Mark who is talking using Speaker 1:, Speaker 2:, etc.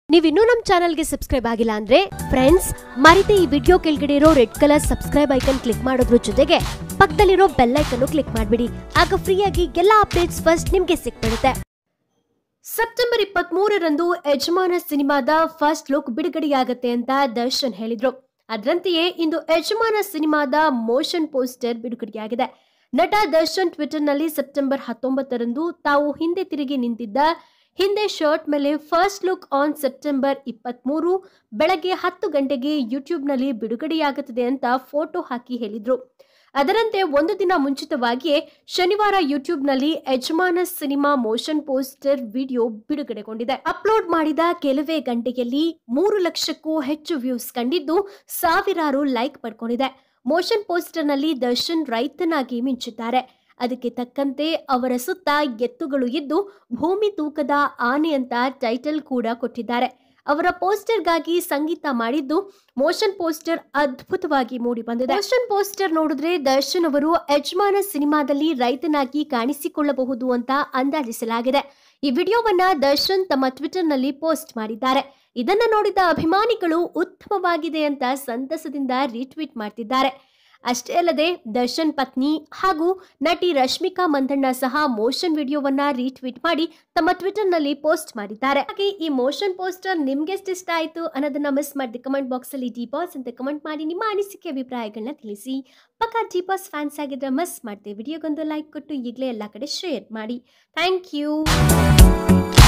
Speaker 1: ನೀವಿನ್ನೂ ನಮ್ಮ ಚಾನೆಲ್ಗೆ ಸಬ್ಸ್ಕ್ರೈಬ್ ಆಗಿಲ್ಲ ಅಂದ್ರೆ ಫ್ರೆಂಡ್ಸ್ ಮರಿದೆ ಈ ವಿಡಿಯೋ ಕೆಳಗಡೆ ಇರೋ red colour subscribe icon click ಮಾಡೋದ್ರ ಜೊತೆಗೆ ಪಕ್ಕದಲ್ಲಿರೋ ಬೆಲ್ ಐಕನ್ ಕ್ಲಿಕ್ ಮಾಡಿಬಿಡಿ. ಆಗ ಫ್ರೀಯಾಗಿ ಎಲ್ಲ ಅಪ್ಡೇಟ್ಸ್ ಫಸ್ಟ್ ನಿಮಗೆ ಸಿಕ್ಬಿಡುತ್ತೆ. ಸೆಪ್ಟೆಂಬರ್ 23ರಂದು ಯಜಮಾನ ಸಿನಿಮಾದ ಫಸ್ಟ್ ಲುಕ್ ಬಿಡುಗಡೆಯಾಗುತ್ತೆ ಅಂತ ದರ್ಶನ್ ಹೇಳಿದ್ರು. ಅದರಂತೆಯೇ ಇಂದು ಯಜಮಾನ ಸಿನಿಮಾದ ಮೋಷನ್ ಪೋಸ್ಟರ್ ಬಿಡುಗಡೆಯಾಗಿದೆ. ನಟ ದರ್ಶನ್ ಟ್ವಿಟರ್ನಲ್ಲಿ ಸೆಪ್ಟೆಂಬರ್ 19ರಂದು ತಾವು ಹಿಂದೆ ತಿರುಗಿ ನಿಂತಿದ್ದ ಹಿಂದೆ ಶರ್ಟ್ ಮೇಲೆ ಫಸ್ಟ್ ಲುಕ್ ಆನ್ ಸೆಪ್ಟೆಂಬರ್ 23 ಬೆಳಗ್ಗೆ 10 ಗಂಟೆಗೆ ಯೂಟ್ಯೂಬ್ನಲ್ಲಿ ಬಿಡುಗಡೆಯಾಗುತ್ತದೆ ಅಂತ ಫೋಟೋ ಹಾಕಿ ಹೇಳಿದ್ರು. ಅದರಂತೆ ಒಂದು ದಿನ ಮುಂಚಿತವಾಗಿಯೇ ಶನಿವಾರ ಯೂಟ್ಯೂಬ್ನಲ್ಲಿ Yajamana cinema motion poster video ಬಿಡುಗಡೆಗೊಂಡಿದೆ. ಅಪ್ಲೋಡ್ ಮಾಡಿದ ಕೆಲವೇ ಗಂಟೆಯಲ್ಲಿ 3 ಲಕ್ಷಕ್ಕೂ ಹೆಚ್ಚು ವ್ಯೂಸ್ ಕಂಡಿದ್ದು ಸಾವಿರಾರು ಲೈಕ್ ಪಡ್ಕೊಂಡಿದೆ. ಮೋಷನ್ ಪೋಸ್ಟರ್ನಲ್ಲಿ ದರ್ಶನ್ ರೈತನಾಗಿ ಮಿಂಚಿದ್ದಾರೆ. ಅದಕ್ಕೆ ತಕ್ಕಂತೆ ಅವರ ಸುತ್ತ ಎತ್ತುಗಳು ಇದ್ದು ಭೂಮಿ ತೂಕದ ಆನೆ ಅಂತ ಟೈಟಲ್ ಕೂಡ ಕೊಟ್ಟಿದ್ದಾರೆ. ಅವರ ಪೋಸ್ಟರ್ಗಾಗಿ ಸಂಗೀತ ಮಾಡಿದ್ದು ಮೋಷನ್ ಪೋಸ್ಟರ್ ಅದ್ಭುತವಾಗಿ ಮೂಡಿ ಬಂದಿದೆ. ಮೋಷನ್ ಪೋಸ್ಟರ್ ನೋಡಿದ್ರೆ ದರ್ಶನ್ ಅವರು ಯಜಮಾನ ಸಿನಿಮಾದಲ್ಲಿ ರೈತನಾಗಿ ಕಾಣಿಸಿಕೊಳ್ಳಬಹುದು ಅಂತ ಅಂದಾಜಿಸಲಾಗಿದೆ. ಈ ವಿಡಿಯೋವನ್ನ ದರ್ಶನ್ ತಮ್ಮ ಟ್ವಿಟರ್ನಲ್ಲಿ ಪೋಸ್ಟ್ ಮಾಡಿದ್ದಾರೆ. ಇದನ್ನ ನೋಡಿದ ಅಭಿಮಾನಿಗಳು ಉತ್ತಮವಾಗಿದೆ ಅಂತ ಸಂತಸದಿಂದ ರೀಟ್ವೀಟ್ ಮಾಡ್ತಿದ್ದಾರೆ. ಅಷ್ಟೇ ಅಲ್ಲದೆ ದರ್ಶನ್ ಪತ್ನಿ ಹಾಗೂ ನಟಿ ರಶ್ಮಿಕಾ ಮಂದಣ್ಣ ಸಹ ಮೋಷನ್ ವಿಡಿಯೋವನ್ನ ರೀಟ್ವೀಟ್ ಮಾಡಿ ತಮ್ಮ ಟ್ವಿಟರ್ನಲ್ಲಿ ಪೋಸ್ಟ್ ಮಾಡಿದ್ದಾರೆ. ಹಾಗೆ ಈ ಮೋಷನ್ ಪೋಸ್ಟರ್ ನಿಮ್ಗೆ ಎಷ್ಟು ಇಷ್ಟ ಆಯ್ತು ಅನ್ನೋದನ್ನ ಮಿಸ್ ಮಾಡಿ ಕಮೆಂಟ್ ಬಾಕ್ಸ್ ಅಲ್ಲಿ ಡಿಪಾಸ್ ಅಂತ ಕಮೆಂಟ್ ಮಾಡಿ ನಿಮ್ಮ ಅನಿಸಿಕೆ ಅಭಿಪ್ರಾಯಗಳನ್ನ ತಿಳಿಸಿ. ಪಕ್ಕಾ ಡಿಪಾಸ್ ಫ್ಯಾನ್ಸ್ ಆಗಿದ್ರೆ ಮಿಸ್ ಮಾಡ್ತೀವಿ. ವಿಡಿಯೋಗೊಂದು ಲೈಕ್ ಕೊಟ್ಟು ಈಗಲೇ ಎಲ್ಲ ಕಡೆ ಶೇರ್ ಮಾಡಿ. Thank you.